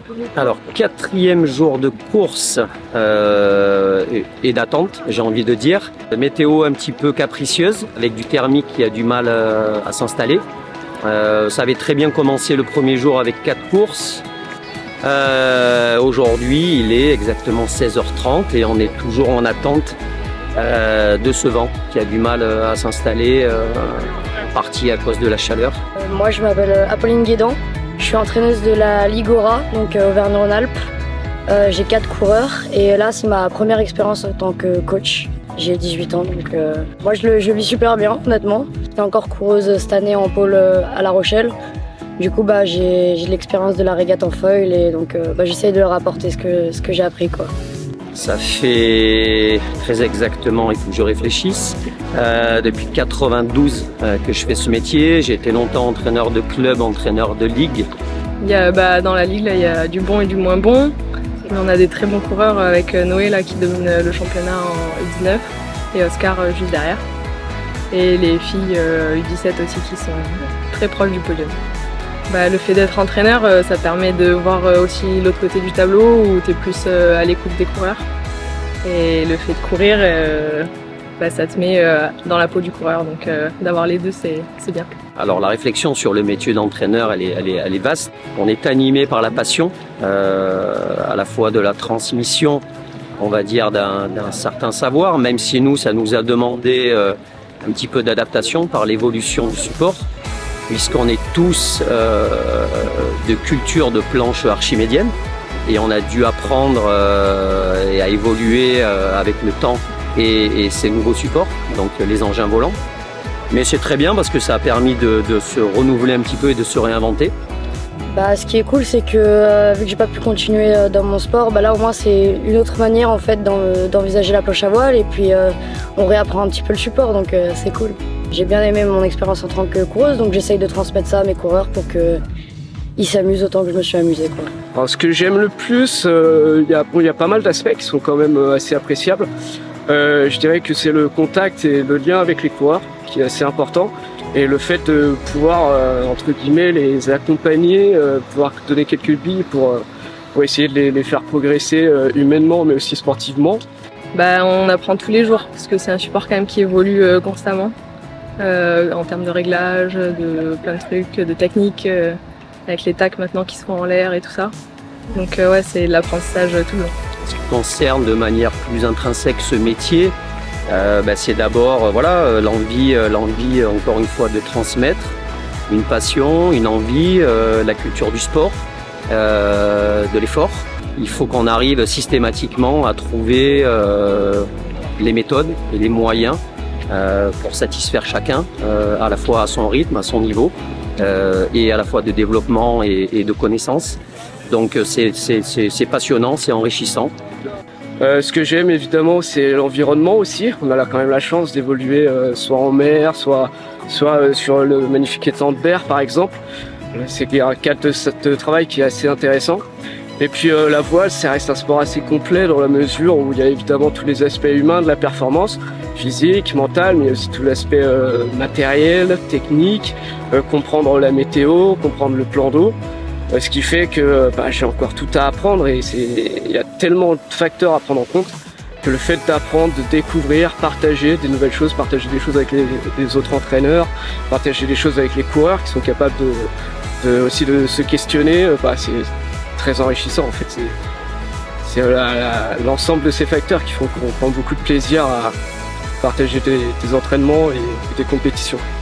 Alors, quatrième jour de course et d'attente, j'ai envie de dire. Météo un petit peu capricieuse, avec du thermique qui a du mal à s'installer. Ça avait très bien commencé le premier jour avec 4 courses. Aujourd'hui, il est exactement 16h30 et on est toujours en attente de ce vent qui a du mal à s'installer, en partie à cause de la chaleur. Moi, je m'appelle Apolline Guédan. Je suis entraîneuse de la Ligora, donc Auvergne-Rhône-Alpes. J'ai 4 coureurs et là, c'est ma première expérience en tant que coach. J'ai 18 ans, donc moi, je le vis super bien, honnêtement. J'étais encore coureuse cette année en pôle à La Rochelle. Du coup, j'ai l'expérience de la régate en foil et donc j'essaye de leur apporter ce que j'ai appris, quoi. Ça fait très exactement, il faut que je réfléchisse, depuis 92 que je fais ce métier. J'ai été longtemps entraîneur de club, entraîneur de ligue. Dans la ligue, là, il y a du bon et du moins bon. Mais on a des très bons coureurs avec Noé là, qui domine le championnat en U19 et Oscar juste derrière. Et les filles U17 aussi qui sont très proches du podium. Le fait d'être entraîneur, ça permet de voir aussi l'autre côté du tableau où tu es plus à l'écoute des coureurs. Et le fait de courir, ça te met dans la peau du coureur, donc d'avoir les deux, c'est bien. Alors la réflexion sur le métier d'entraîneur, elle est vaste. On est animé par la passion, à la fois de la transmission, on va dire, d'un certain savoir, même si nous, ça nous a demandé un petit peu d'adaptation par l'évolution du support, puisqu'on est tous de culture de planche archimédienne et on a dû apprendre et à évoluer avec le temps et ces nouveaux supports, donc les engins volants. Mais c'est très bien parce que ça a permis de se renouveler un petit peu et de se réinventer. Ce qui est cool, c'est que vu que j'ai pas pu continuer dans mon sport, là au moins c'est une autre manière en fait d'envisager la planche à voile et puis on réapprend un petit peu le support, donc c'est cool. J'ai bien aimé mon expérience en tant que coureuse, donc j'essaye de transmettre ça à mes coureurs pour qu'ils s'amusent autant que je me suis amusée, quoi. Alors, ce que j'aime le plus, il y a pas mal d'aspects qui sont quand même assez appréciables. Je dirais que c'est le contact et le lien avec les coureurs qui est assez important. Et le fait de pouvoir, entre guillemets, les accompagner, pouvoir donner quelques billes pour essayer de les faire progresser humainement mais aussi sportivement. On apprend tous les jours parce que c'est un support quand même qui évolue constamment. En termes de réglage, de plein de trucs, de techniques, avec les tacs maintenant qui sont en l'air et tout ça. Donc c'est de l'apprentissage tout le long. Ce qui concerne de manière plus intrinsèque ce métier, c'est d'abord l'envie encore une fois de transmettre une passion, une envie, la culture du sport, de l'effort. Il faut qu'on arrive systématiquement à trouver les méthodes et les moyens pour satisfaire chacun, à la fois à son rythme, à son niveau, et à la fois de développement et de connaissances. Donc c'est passionnant, c'est enrichissant. Ce que j'aime évidemment, c'est l'environnement aussi. On a là quand même la chance d'évoluer soit en mer, soit sur le magnifique étang de Berre par exemple. C'est un cadre de travail qui est assez intéressant. Et puis la voile, ça reste un sport assez complet dans la mesure où il y a évidemment tous les aspects humains de la performance, physique, mentale, mais aussi tout l'aspect matériel, technique, comprendre la météo, comprendre le plan d'eau. Ce qui fait que j'ai encore tout à apprendre et il y a tellement de facteurs à prendre en compte que le fait d'apprendre, de découvrir, partager des nouvelles choses, partager des choses avec les autres entraîneurs, partager des choses avec les coureurs qui sont capables aussi de se questionner, c'est très enrichissant en fait. C'est l'ensemble de ces facteurs qui font qu'on prend beaucoup de plaisir à partager des entraînements et des compétitions.